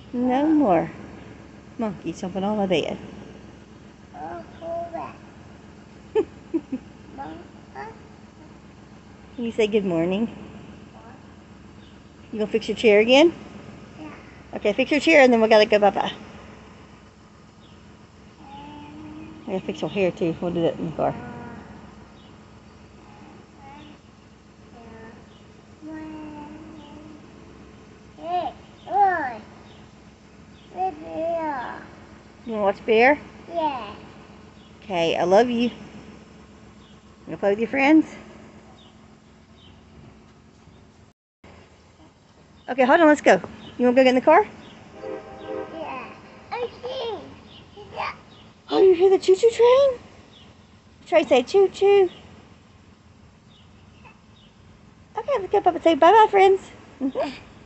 No more monkeys jumping on my bed. Can you say good morning? You gonna fix your chair again? Yeah. Okay, fix your chair and then we gotta go bye-bye. I gotta fix your hair too. We'll do that in the car. You wanna watch Bear? Yeah. Okay, I love you. You gonna play with your friends? Okay, hold on, let's go. You wanna go get in the car? Yeah. Okay. Yeah. Oh, you hear the choo-choo train? Trey, say choo-choo. Okay, let's go up and say bye-bye, friends.